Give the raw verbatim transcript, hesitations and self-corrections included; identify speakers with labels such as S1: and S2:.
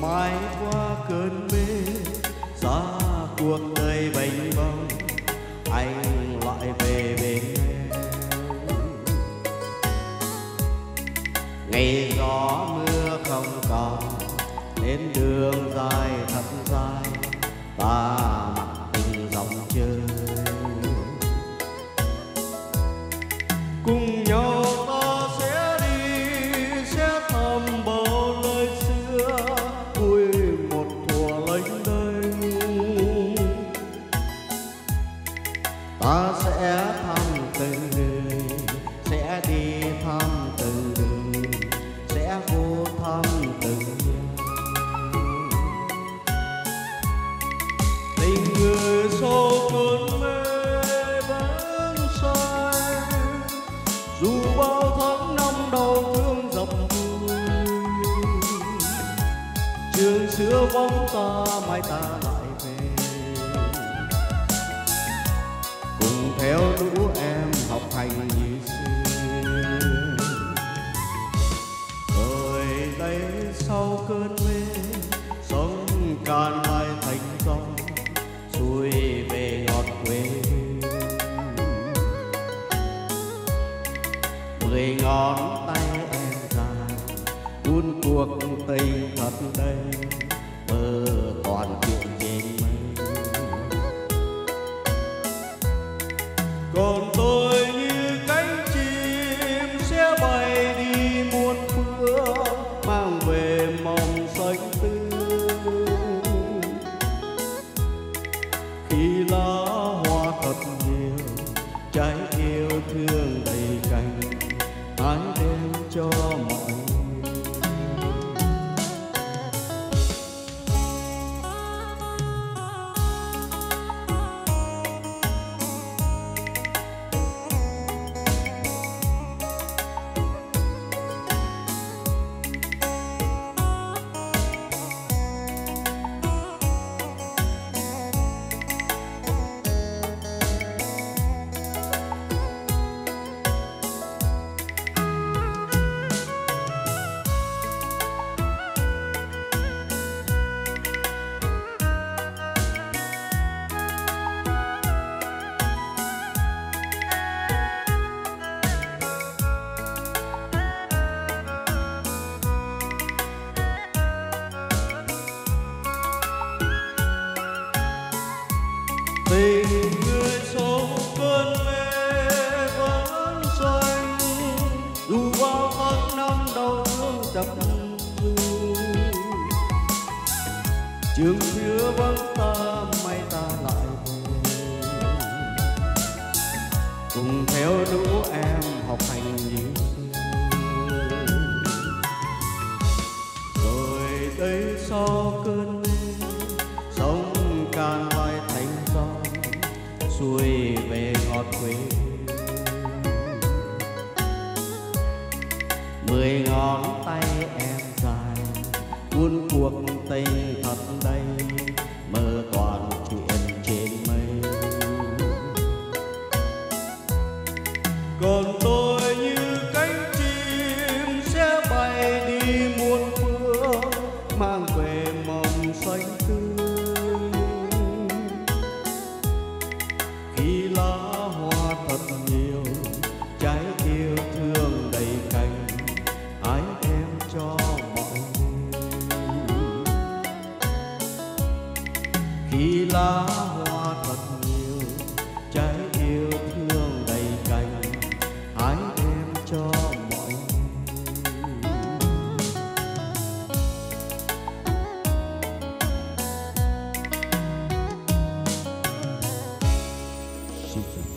S1: mãi qua cơn mê, xa cuộc đời bềnh bông, anh lại về bên em. Ngày gió mưa không còn, đến đường dài thật dài, ta mặc tình dòng chơi. Cùng nhau ta sẽ đi, sẽ thăm bao lời xưa, vui một thuở lênh đênh. Ta sẽ thăm từng người, sẽ đi thăm từng đường, sẽ vô thăm từng nhà. Tình người sau cơn mê vẫn say, dù bao tháng năm đau thương dập vùi. Trường xưa vắng ta, mai ta lại về, cùng theo lũ em học hành như xưa. Rồi đây sau cơn mê, sông Càn lại thành dòng, xuôi về ngọt quê. Mười ngón tay em dài, buôn cuộc tình thật đây, mơ toàn chuyện trên mây. Còn tôi như cánh chim sẽ bay đi muôn phương, mang về mộng xanh tươi. Khi lá hoa thật nhiều, trái yêu thương đầy cành, hãy đem cho mọi người. Tình người sau cơn mê vẫn xanh, dù bao tháng năm đau thương chập vùi. Trường xưa vắng ta, mai ta lại về, cùng theo lũ em học hành như xưa. Rồi đây sau cơn mê, sông Càn lại thành dòng, xuôi về ngọt quê. Mười ngón tay em dài, buôn cuộc tình thật đây, mơ toàn chuyện trên mây. Còn tôi như cánh chim sẽ bay đi muôn phương, mang về mộng xanh tươi. Khi lá hoa thật nhiều, trái yêu thương đầy cành, hãy đem cho mọi người. Khi lá hoa thật nhiều, trái yêu thương đầy cành, hãy đem cho mọi người. Xin chào.